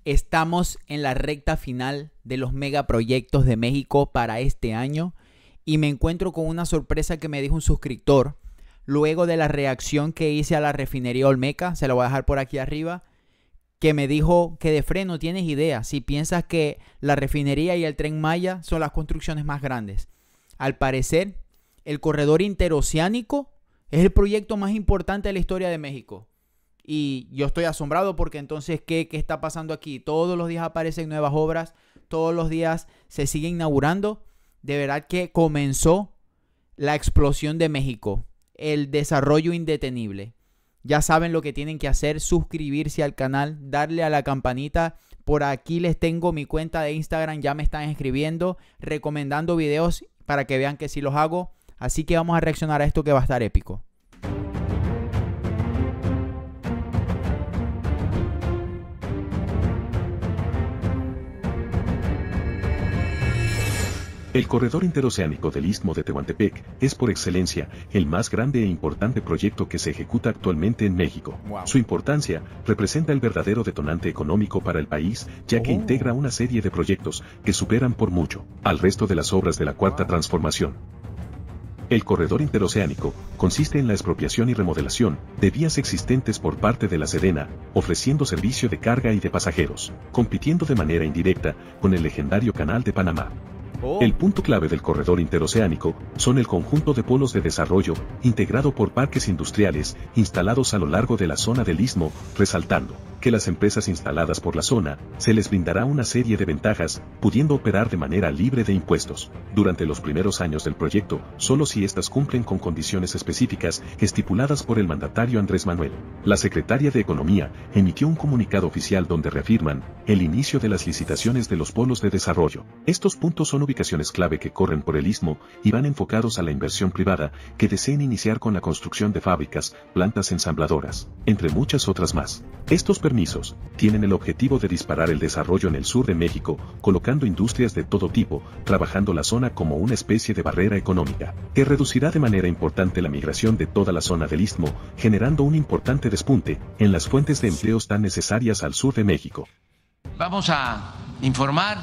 Estamos en la recta final de los megaproyectos de México para este año y me encuentro con una sorpresa que me dijo un suscriptor luego de la reacción que hice a la refinería Olmeca. Se la voy a dejar por aquí arriba, que me dijo que de freno no tienes idea si piensas que la refinería y el Tren Maya son las construcciones más grandes. Al parecer, el corredor interoceánico es el proyecto más importante de la historia de México. Y yo estoy asombrado porque entonces, ¿qué está pasando aquí? Todos los días aparecen nuevas obras, todos los días se sigue inaugurando. De verdad que comenzó la explosión de México, el desarrollo indetenible. Ya saben lo que tienen que hacer: suscribirse al canal, darle a la campanita. Por aquí les tengo mi cuenta de Instagram, ya me están escribiendo, recomendando videos para que vean que sí los hago. Así que vamos a reaccionar a esto que va a estar épico. El corredor interoceánico del Istmo de Tehuantepec es por excelencia el más grande e importante proyecto que se ejecuta actualmente en México. Wow. Su importancia representa el verdadero detonante económico para el país, ya que integra una serie de proyectos que superan por mucho al resto de las obras de la Cuarta Transformación. El corredor interoceánico consiste en la expropiación y remodelación de vías existentes por parte de la Sedena, ofreciendo servicio de carga y de pasajeros, compitiendo de manera indirecta con el legendario Canal de Panamá. El punto clave del corredor interoceánico son el conjunto de polos de desarrollo integrado por parques industriales instalados a lo largo de la zona del istmo, resaltando que las empresas instaladas por la zona se les brindará una serie de ventajas, pudiendo operar de manera libre de impuestos durante los primeros años del proyecto, solo si éstas cumplen con condiciones específicas estipuladas por el mandatario Andrés Manuel. La secretaria de Economía emitió un comunicado oficial donde reafirman el inicio de las licitaciones de los polos de desarrollo. Estos puntos son ubicaciones clave que corren por el istmo y van enfocados a la inversión privada que deseen iniciar con la construcción de fábricas, plantas ensambladoras, entre muchas otras más. Estos permisos tienen el objetivo de disparar el desarrollo en el sur de México, colocando industrias de todo tipo, trabajando la zona como una especie de barrera económica, que reducirá de manera importante la migración de toda la zona del istmo, generando un importante despunte en las fuentes de empleos tan necesarias al sur de México. Vamos a informar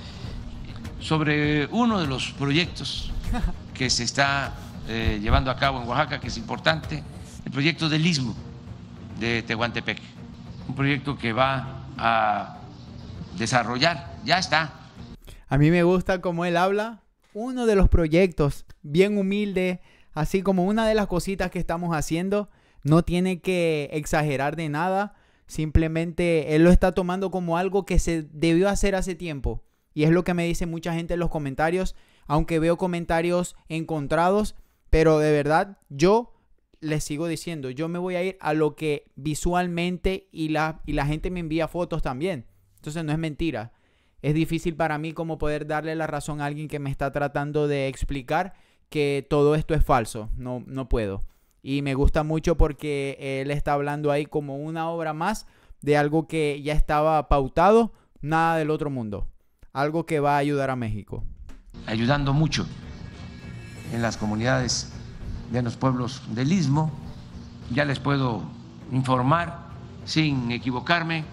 sobre uno de los proyectos que se está llevando a cabo en Oaxaca, que es importante, el proyecto del Istmo de Tehuantepec, un proyecto que va a desarrollar, ya está. A mí me gusta cómo él habla, uno de los proyectos, bien humilde, así como una de las cositas que estamos haciendo, no tiene que exagerar de nada, simplemente él lo está tomando como algo que se debió hacer hace tiempo. Y es lo que me dice mucha gente en los comentarios, aunque veo comentarios encontrados, pero de verdad yo les sigo diciendo, yo me voy a ir a lo que visualmente y la gente me envía fotos también. Entonces no es mentira. Es difícil para mí como poder darle la razón a alguien que me está tratando de explicar que todo esto es falso. No puedo. Y me gusta mucho porque él está hablando ahí como una obra más de algo que ya estaba pautado, nada del otro mundo. Algo que va a ayudar a México. Ayudando mucho en las comunidades de los pueblos del Istmo. Ya les puedo informar, sin equivocarme,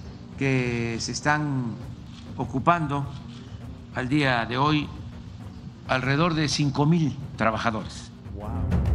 que se están ocupando al día de hoy alrededor de 5,000 trabajadores. Wow.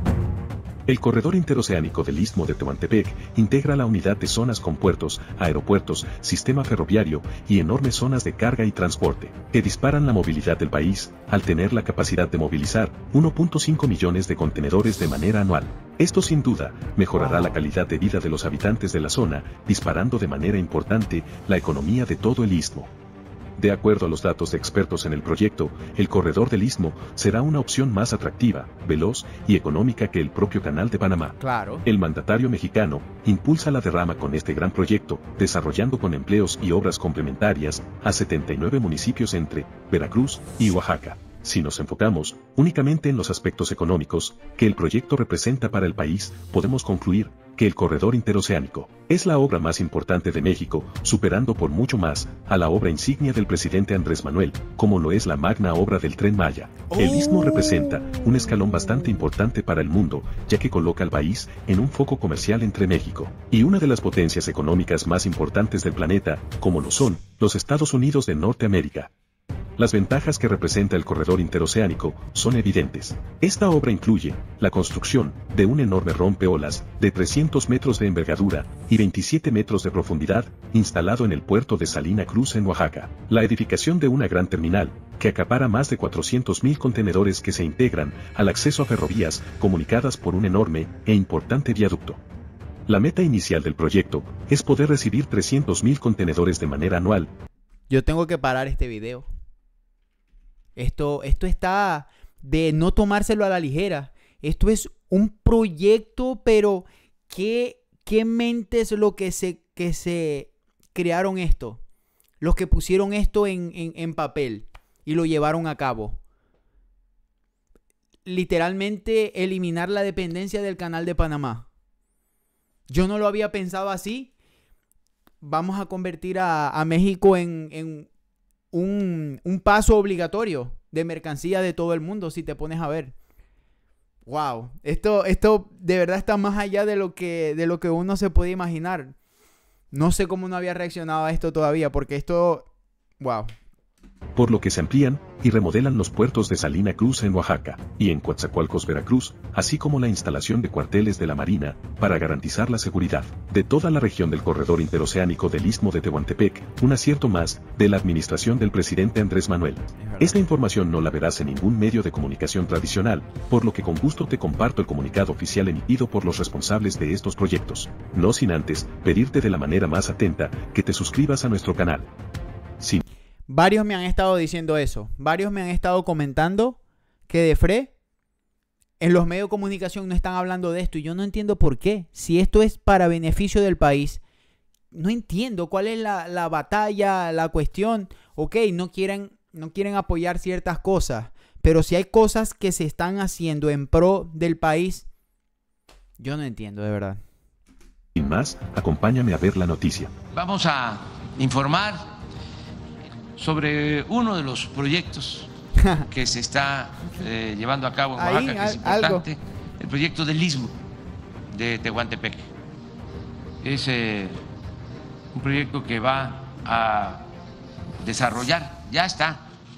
El corredor interoceánico del Istmo de Tehuantepec integra la unidad de zonas con puertos, aeropuertos, sistema ferroviario y enormes zonas de carga y transporte, que disparan la movilidad del país, al tener la capacidad de movilizar 1.5 millones de contenedores de manera anual. Esto sin duda mejorará la calidad de vida de los habitantes de la zona, disparando de manera importante la economía de todo el istmo. De acuerdo a los datos de expertos en el proyecto, el corredor del Istmo será una opción más atractiva, veloz y económica que el propio Canal de Panamá. Claro. El mandatario mexicano impulsa la derrama con este gran proyecto, desarrollando con empleos y obras complementarias a 79 municipios entre Veracruz y Oaxaca. Si nos enfocamos únicamente en los aspectos económicos que el proyecto representa para el país, podemos concluir que el corredor interoceánico. Es la obra más importante de México, superando por mucho más a la obra insignia del presidente Andrés Manuel, como lo es la magna obra del Tren Maya. El Istmo representa un escalón bastante importante para el mundo, ya que coloca al país en un foco comercial entre México y una de las potencias económicas más importantes del planeta, como lo son los Estados Unidos de Norteamérica. Las ventajas que representa el corredor interoceánico son evidentes. Esta obra incluye la construcción de un enorme rompeolas de 300 metros de envergadura y 27 metros de profundidad, instalado en el puerto de Salina Cruz en Oaxaca. La edificación de una gran terminal, que acapara más de 400.000 contenedores que se integran al acceso a ferrovías comunicadas por un enorme e importante viaducto. La meta inicial del proyecto es poder recibir 300.000 contenedores de manera anual. Yo tengo que parar este video. Esto está de no tomárselo a la ligera. Esto es un proyecto, pero ¿qué mentes lo que se crearon esto? Los que pusieron esto en papel y lo llevaron a cabo. Literalmente eliminar la dependencia del Canal de Panamá. Yo no lo había pensado así. Vamos a convertir a México en un paso obligatorio de mercancía de todo el mundo, si te pones a ver. Wow, esto de verdad está más allá de lo que uno se puede imaginar. No sé cómo no había reaccionado a esto todavía, porque esto, wow. Por lo que se amplían y remodelan los puertos de Salina Cruz en Oaxaca y en Coatzacoalcos, Veracruz, así como la instalación de cuarteles de la Marina para garantizar la seguridad de toda la región del corredor interoceánico del Istmo de Tehuantepec, un acierto más de la administración del presidente Andrés Manuel. Esta información no la verás en ningún medio de comunicación tradicional, por lo que con gusto te comparto el comunicado oficial emitido por los responsables de estos proyectos, no sin antes pedirte de la manera más atenta que te suscribas a nuestro canal. Varios me han estado diciendo eso. Varios me han estado comentando que Defré en los medios de comunicación no están hablando de esto. Y yo no entiendo por qué. Si esto es para beneficio del país, no entiendo cuál es la batalla, la cuestión. Ok, no quieren apoyar ciertas cosas. Pero si hay cosas que se están haciendo en pro del país, yo no entiendo de verdad. Sin más, acompáñame a ver la noticia. Vamos a informar sobre uno de los proyectos que se está llevando a cabo en Oaxaca, que es importante, el proyecto del Istmo de Tehuantepec. Es un proyecto que va a desarrollar, ya está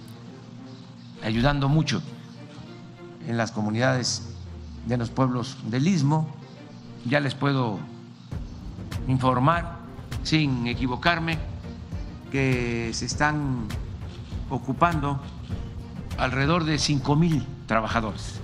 ayudando mucho en las comunidades de los pueblos del Istmo. Ya les puedo informar, sin equivocarme, que se están ocupando alrededor de 5,000 trabajadores.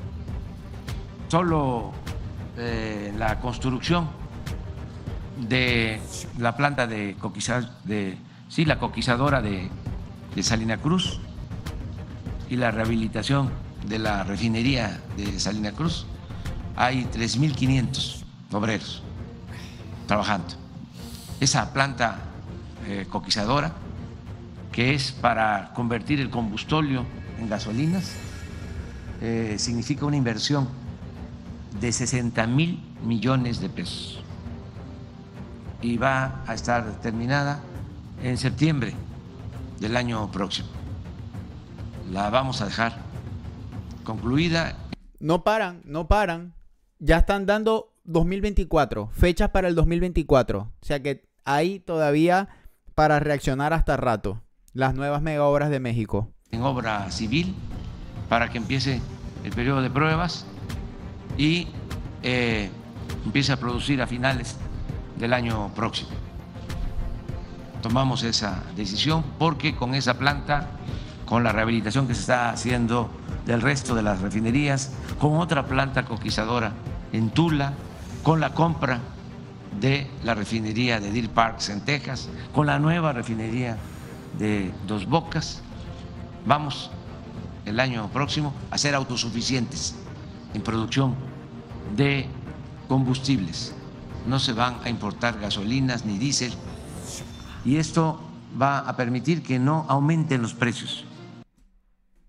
Solo la construcción de la planta de la coquizadora de Salina Cruz y la rehabilitación de la refinería de Salina Cruz, hay 3,500 obreros trabajando. Esa planta coquizadora, que es para convertir el combustóleo en gasolinas, significa una inversión de 60,000 millones de pesos y va a estar terminada en septiembre del año próximo. La vamos a dejar concluida. No paran. Ya están dando 2024, fechas para el 2024. O sea que hay todavía para reaccionar hasta rato. Las nuevas mega obras de México. En obra civil, para que empiece el periodo de pruebas y empiece a producir a finales del año próximo. Tomamos esa decisión porque con esa planta, con la rehabilitación que se está haciendo del resto de las refinerías, con otra planta coquizadora en Tula, con la compra de la refinería de Deer Park en Texas, con la nueva refinería de Dos Bocas, vamos el año próximo a ser autosuficientes en producción de combustibles. No se van a importar gasolinas ni diésel y esto va a permitir que no aumenten los precios.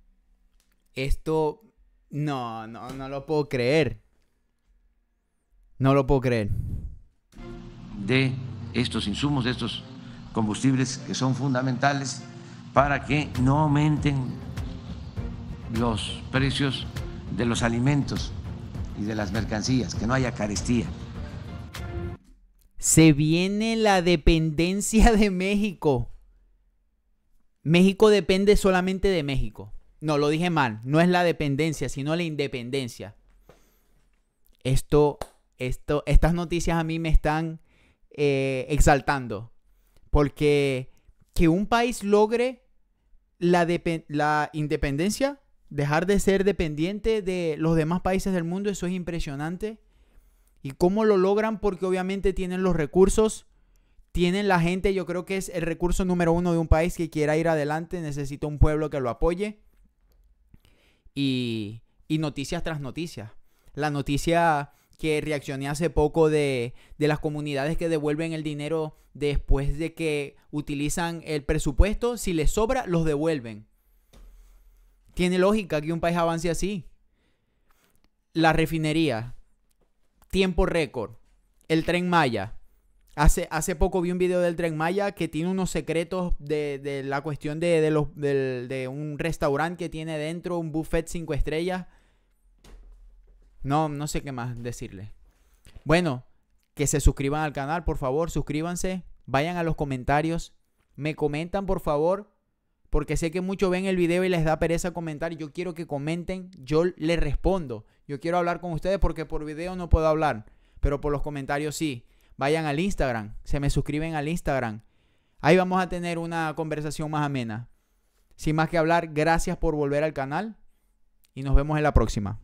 Esto no lo puedo creer. No lo puedo creer. De estos insumos, de estos combustibles que son fundamentales para que no aumenten los precios de los alimentos y de las mercancías, que no haya carestía. Se viene la dependencia de México. México depende solamente de México. No, lo dije mal. No es la dependencia, sino la independencia. Estas noticias a mí me están exaltando. Porque que un país logre la independencia, dejar de ser dependiente de los demás países del mundo, eso es impresionante. ¿Y cómo lo logran? Porque obviamente tienen los recursos, tienen la gente. Yo creo que es el recurso número uno de un país que quiera ir adelante. Necesita un pueblo que lo apoye. Y noticias tras noticias. La noticia que reaccioné hace poco de las comunidades que devuelven el dinero después de que utilizan el presupuesto. Si les sobra, los devuelven. Tiene lógica que un país avance así. La refinería. Tiempo récord. El Tren Maya. Hace poco vi un video del Tren Maya que tiene unos secretos de la cuestión de un restaurante que tiene dentro, un buffet 5 estrellas. No sé qué más decirle. Bueno, que se suscriban al canal, por favor, suscríbanse. Vayan a los comentarios. Me comentan, por favor, porque sé que muchos ven el video y les da pereza comentar. Yo quiero que comenten, yo les respondo. Yo quiero hablar con ustedes porque por video no puedo hablar, pero por los comentarios sí. Vayan al Instagram, se me suscriben al Instagram. Ahí vamos a tener una conversación más amena. Sin más que hablar, gracias por volver al canal y nos vemos en la próxima.